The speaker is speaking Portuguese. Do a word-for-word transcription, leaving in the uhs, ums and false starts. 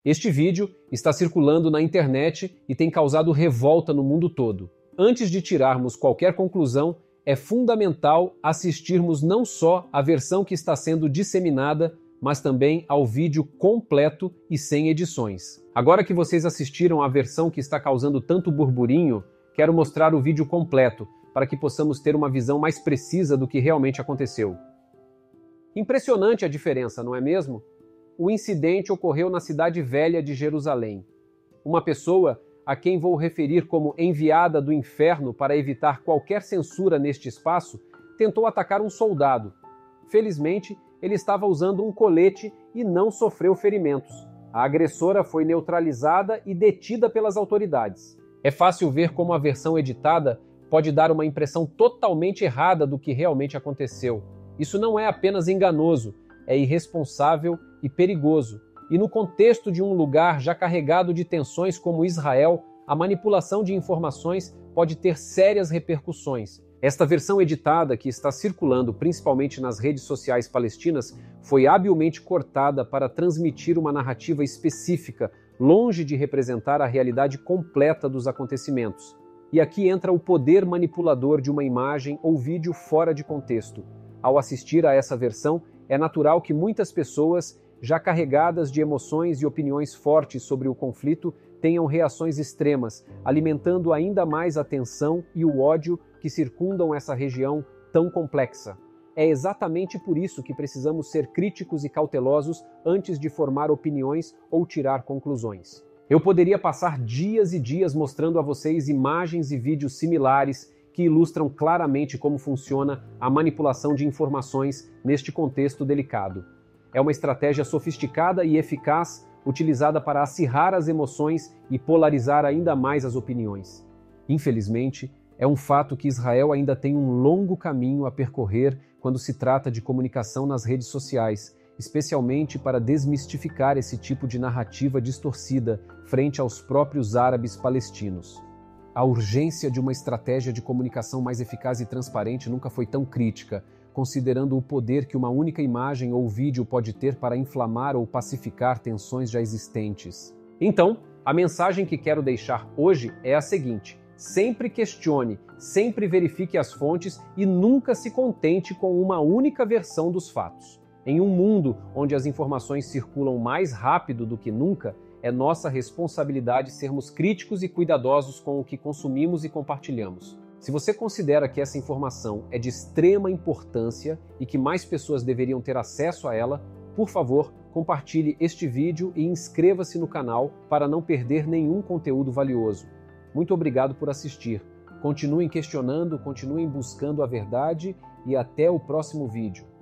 Este vídeo está circulando na internet e tem causado revolta no mundo todo. Antes de tirarmos qualquer conclusão, é fundamental assistirmos não só à versão que está sendo disseminada, mas também ao vídeo completo e sem edições. Agora que vocês assistiram à versão que está causando tanto burburinho, quero mostrar o vídeo completo, para que possamos ter uma visão mais precisa do que realmente aconteceu. Impressionante a diferença, não é mesmo? O incidente ocorreu na cidade velha de Jerusalém. Uma pessoa, a quem vou referir como enviada do inferno para evitar qualquer censura neste espaço, tentou atacar um soldado. Felizmente, ele estava usando um colete e não sofreu ferimentos. A agressora foi neutralizada e detida pelas autoridades. É fácil ver como a versão editada pode dar uma impressão totalmente errada do que realmente aconteceu. Isso não é apenas enganoso, é irresponsável e perigoso. E no contexto de um lugar já carregado de tensões como Israel, a manipulação de informações pode ter sérias repercussões. Esta versão editada, que está circulando principalmente nas redes sociais palestinas, foi habilmente cortada para transmitir uma narrativa específica, longe de representar a realidade completa dos acontecimentos. E aqui entra o poder manipulador de uma imagem ou vídeo fora de contexto. Ao assistir a essa versão, é natural que muitas pessoas, já carregadas de emoções e opiniões fortes sobre o conflito, tenham reações extremas, alimentando ainda mais a tensão e o ódio que circundam essa região tão complexa. É exatamente por isso que precisamos ser críticos e cautelosos antes de formar opiniões ou tirar conclusões. Eu poderia passar dias e dias mostrando a vocês imagens e vídeos similares que ilustram claramente como funciona a manipulação de informações neste contexto delicado. É uma estratégia sofisticada e eficaz utilizada para acirrar as emoções e polarizar ainda mais as opiniões. Infelizmente, é um fato que Israel ainda tem um longo caminho a percorrer quando se trata de comunicação nas redes sociais, especialmente para desmistificar esse tipo de narrativa distorcida frente aos próprios árabes palestinos. A urgência de uma estratégia de comunicação mais eficaz e transparente nunca foi tão crítica, considerando o poder que uma única imagem ou vídeo pode ter para inflamar ou pacificar tensões já existentes. Então, a mensagem que quero deixar hoje é a seguinte: sempre questione, sempre verifique as fontes e nunca se contente com uma única versão dos fatos. Em um mundo onde as informações circulam mais rápido do que nunca, é nossa responsabilidade sermos críticos e cuidadosos com o que consumimos e compartilhamos. Se você considera que essa informação é de extrema importância e que mais pessoas deveriam ter acesso a ela, por favor, compartilhe este vídeo e inscreva-se no canal para não perder nenhum conteúdo valioso. Muito obrigado por assistir. Continuem questionando, continuem buscando a verdade e até o próximo vídeo.